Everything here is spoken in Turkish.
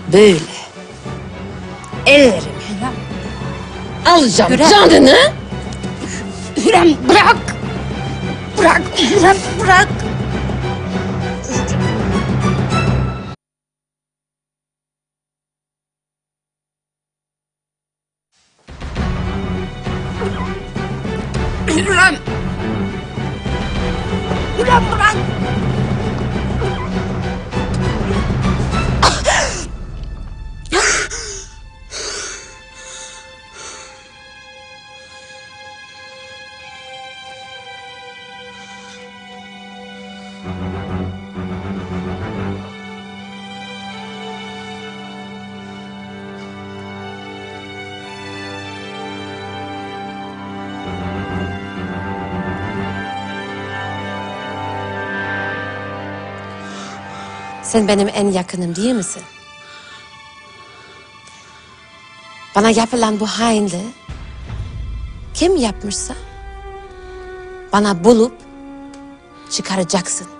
Böyle. Ellerimi alacağım canını. Hürrem bırak! Bırak Hürrem bırak! Hürrem! Hürrem bırak! Sen benim en yakınım değil misin? Bana yapılan bu hainliği kim yapmışsa bana bulup çıkaracaksın.